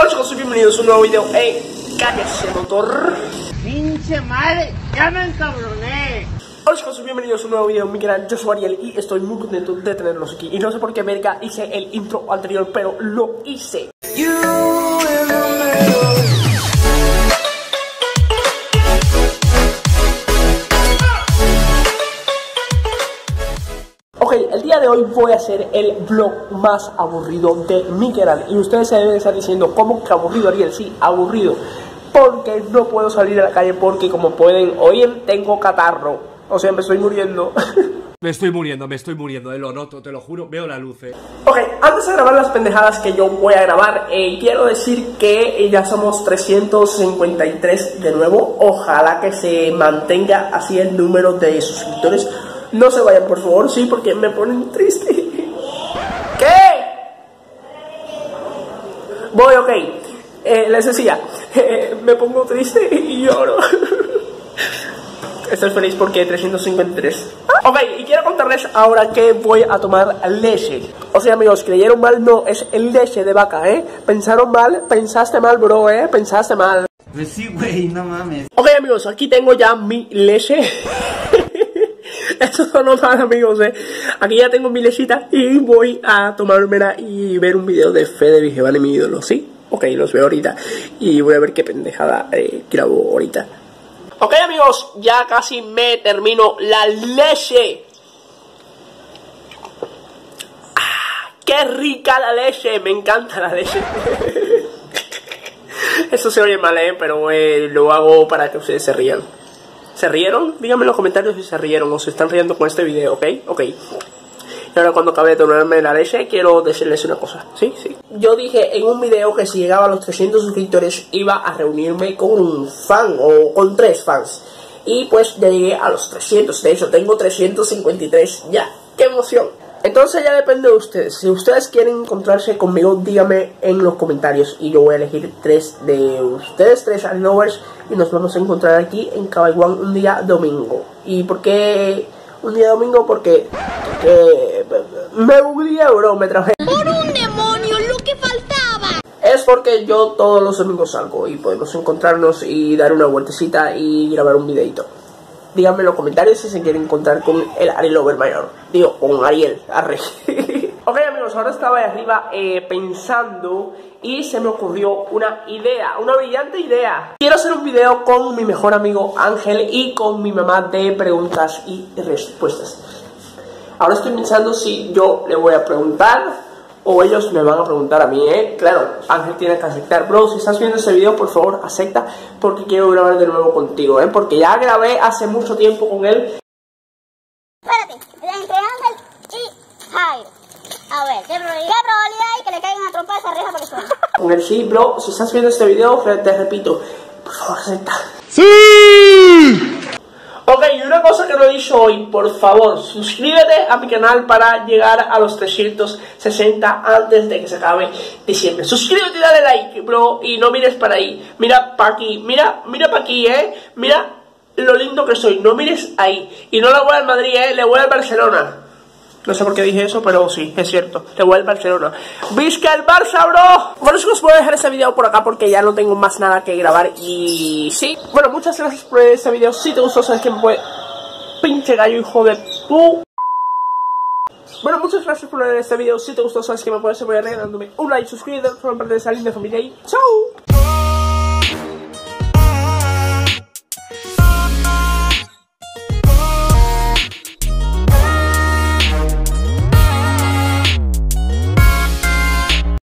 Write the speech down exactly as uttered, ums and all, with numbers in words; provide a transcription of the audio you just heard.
Hola chicos, bienvenidos a un nuevo video. ¡Ey! ¡Cállese, motor! ¡Pinche madre! ¡Ya me encabroné! Hola chicos, bienvenidos a un nuevo video en mi canal. Yo soy Ariel y estoy muy contento de tenerlos aquí. Y no sé por qué verga hice el intro anterior, pero lo hice. Ok, el día de hoy voy a hacer el vlog más aburrido de mi canal. Y ustedes se deben estar diciendo, ¿cómo que aburrido, Ariel? Sí, aburrido. Porque no puedo salir a la calle porque, como pueden oír, tengo catarro. O sea, me estoy muriendo. Me estoy muriendo, me estoy muriendo, eh, lo noto, te lo juro, veo la luz, eh. Ok, antes de grabar las pendejadas que yo voy a grabar, eh, quiero decir que ya somos trescientos cincuenta y tres de nuevo. Ojalá que se mantenga así el número de suscriptores. No se vayan, por favor, sí, porque me ponen triste. ¿Qué? Voy, ok. Eh, les decía, eh, me pongo triste y lloro. Estoy feliz porque trescientos cincuenta y tres. Ok, y quiero contarles ahora que voy a tomar leche. O sea, amigos, creyeron mal, no, es leche de vaca, ¿eh? Pensaron mal, pensaste mal, bro, ¿eh? Pensaste mal. Pues sí, güey, no mames. Ok, amigos, aquí tengo ya mi leche. Eso son mal, amigos, ¿eh? Aquí ya tengo mi lechita y voy a tomármela y ver un video de Fede Vigevani, mi ídolo, ¿sí? Ok, los veo ahorita y voy a ver qué pendejada eh, grabo ahorita. Ok, amigos, ya casi me termino la leche. ¡Ah, qué rica la leche! Me encanta la leche. Eso se oye mal, ¿eh? Pero eh, lo hago para que ustedes se rían. ¿Se rieron? Díganme en los comentarios si se rieron o se están riendo con este video, ¿ok? Ok. Y ahora cuando acabe de tomarme la leche, quiero decirles una cosa, ¿sí? Sí. Yo dije en un video que si llegaba a los trescientos suscriptores iba a reunirme con un fan o con tres fans. Y pues ya llegué a los trescientos, de hecho tengo trescientos cincuenta y tres ya. ¡Qué emoción! Entonces ya depende de ustedes. Si ustedes quieren encontrarse conmigo, díganme en los comentarios y yo voy a elegir tres de ustedes, tres Arilovers, y nos vamos a encontrar aquí en Cabaiguán un día domingo. ¿Y por qué un día domingo? Porque, porque me googleé, bro, me traje. ¡Por un demonio, lo que faltaba! Es porque yo todos los domingos salgo y podemos encontrarnos y dar una vueltecita y grabar un videito. Díganme en los comentarios si se quieren encontrar con el Arilover mayor. Digo, con Ariel, arre. Ok, amigos, ahora estaba ahí arriba eh, pensando y se me ocurrió una idea, una brillante idea. Quiero hacer un video con mi mejor amigo Ángel y con mi mamá de preguntas y respuestas. Ahora estoy pensando si yo le voy a preguntar o ellos me van a preguntar a mí, ¿eh? Claro, Ángel tiene que aceptar. Bro, si estás viendo ese video, por favor, acepta, porque quiero grabar de nuevo contigo, ¿eh? Porque ya grabé hace mucho tiempo con él. Espérate, entre Ángel y Jairo. A ver, ¿qué probabilidad, ¿qué probabilidad hay que le caigan a trompa esa reja para que suene? Con él sí, bro, si estás viendo este video, te repito, por favor, acepta. ¡Sí! Ok, y una cosa que no he dicho hoy, por favor, suscríbete a mi canal para llegar a los trescientos sesenta antes de que se acabe diciembre. Suscríbete y dale like, bro, y no mires para ahí. Mira para aquí, mira, mira para aquí, eh. Mira lo lindo que soy, no mires ahí. Y no le voy al Madrid, eh, le voy al Barcelona. No sé por qué dije eso, pero sí, es cierto. Le voy al Barcelona. ¡Visca el Barça, bro! Bueno, chicos, voy a dejar este video por acá porque ya no tengo más nada que grabar. Y sí, bueno, muchas gracias por este video. Si te gustó, sabes que me puede... Pinche gallo, hijo de pu... Bueno, muchas gracias por ver este video. Si te gustó, sabes que me puedes apoyar regalándome un like, suscríbete, forma parte de esa linda familia y ¡chao!